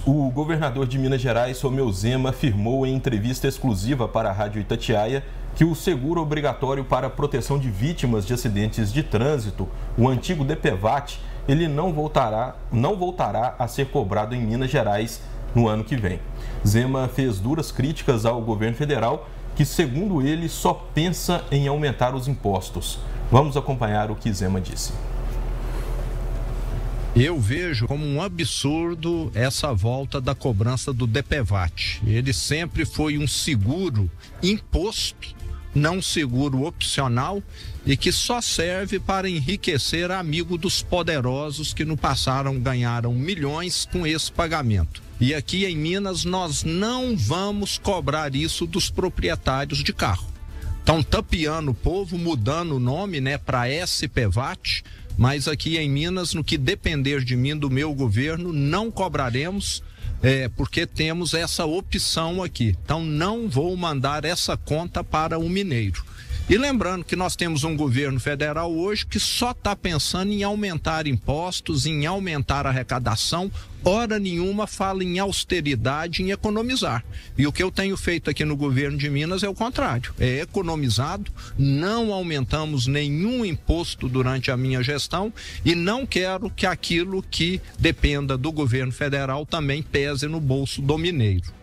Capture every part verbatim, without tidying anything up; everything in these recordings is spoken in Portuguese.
O governador de Minas Gerais, Romeu Zema, afirmou em entrevista exclusiva para a Rádio Itatiaia que o seguro obrigatório para a proteção de vítimas de acidentes de trânsito, o antigo DPVAT, ele não voltará, não voltará a ser cobrado em Minas Gerais no ano que vem. Zema fez duras críticas ao governo federal, que, segundo ele, só pensa em aumentar os impostos. Vamos acompanhar o que Zema disse. Eu vejo como um absurdo essa volta da cobrança do DPVAT. Ele sempre foi um seguro imposto, não seguro opcional, e que só serve para enriquecer amigo dos poderosos que no passado ganharam milhões com esse pagamento. E aqui em Minas nós não vamos cobrar isso dos proprietários de carro. Estão tapeando o povo, mudando o nome, né, para S P V A T, mas aqui em Minas, no que depender de mim, do meu governo, não cobraremos, é, porque temos essa opção aqui. Então não vou mandar essa conta para o mineiro. E lembrando que nós temos um governo federal hoje que só está pensando em aumentar impostos, em aumentar a arrecadação, hora nenhuma fala em austeridade, em economizar. E o que eu tenho feito aqui no governo de Minas é o contrário, é economizado, não aumentamos nenhum imposto durante a minha gestão e não quero que aquilo que dependa do governo federal também pese no bolso do mineiro.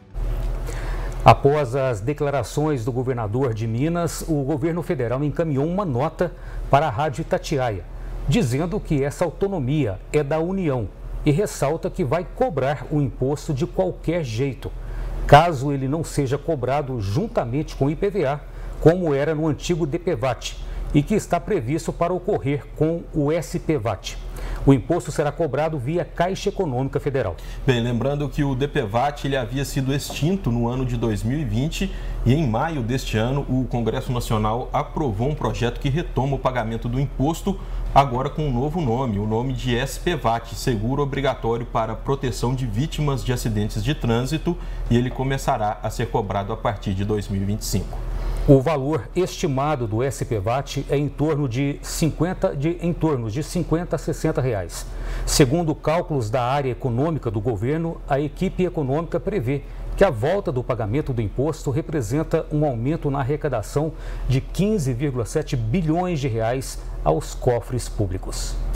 Após as declarações do governador de Minas, o governo federal encaminhou uma nota para a Rádio Itatiaia, dizendo que essa autonomia é da União e ressalta que vai cobrar o imposto de qualquer jeito, caso ele não seja cobrado juntamente com o I P V A, como era no antigo DPVAT, e que está previsto para ocorrer com o S P V A T. O imposto será cobrado via Caixa Econômica Federal. Bem, lembrando que o DPVAT ele havia sido extinto no ano de dois mil e vinte e em maio deste ano o Congresso Nacional aprovou um projeto que retoma o pagamento do imposto, agora com um novo nome, o nome de S P V A T, Seguro Obrigatório para Proteção de Vítimas de Acidentes de Trânsito, e ele começará a ser cobrado a partir de dois mil e vinte e cinco. O valor estimado do S P V A T é em torno de cinquenta, de, em torno de cinquenta a sessenta reais. Segundo cálculos da área econômica do governo, a equipe econômica prevê que a volta do pagamento do imposto representa um aumento na arrecadação de quinze vírgula sete bilhões de reais aos cofres públicos.